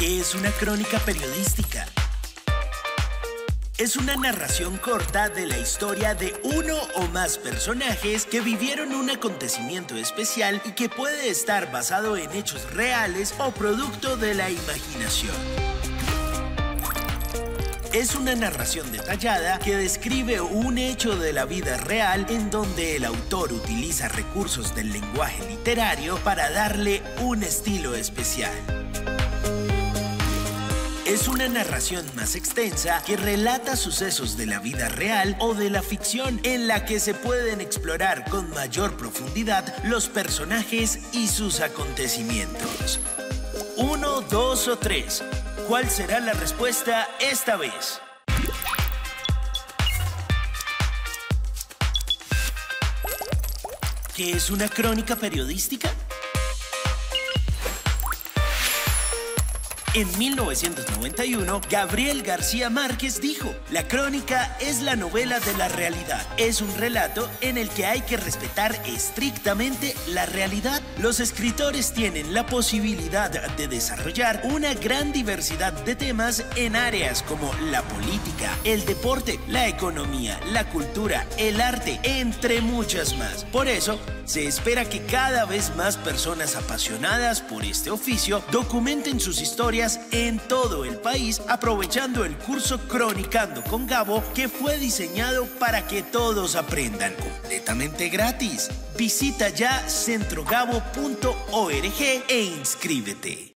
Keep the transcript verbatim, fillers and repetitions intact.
¿Qué es una crónica periodística? Es una narración corta de la historia de uno o más personajes que vivieron un acontecimiento especial y que puede estar basado en hechos reales o producto de la imaginación. Es una narración detallada que describe un hecho de la vida real en donde el autor utiliza recursos del lenguaje literario para darle un estilo especial. Es una narración más extensa que relata sucesos de la vida real o de la ficción en la que se pueden explorar con mayor profundidad los personajes y sus acontecimientos. Uno, dos o tres. ¿Cuál será la respuesta esta vez? ¿Qué es una crónica periodística? En mil novecientos noventa y uno, Gabriel García Márquez dijo: "La crónica es la novela de la realidad. Es un relato en el que hay que respetar estrictamente la realidad. Los escritores tienen la posibilidad de desarrollar una gran diversidad de temas en áreas como la política, el deporte, la economía, la cultura, el arte, entre muchas más. Por eso, se espera que cada vez más personas apasionadas por este oficio documenten sus historias en todo el país, aprovechando el curso Cronicando con Gabo, que fue diseñado para que todos aprendan completamente gratis. Visita ya centrogabo punto org e inscríbete.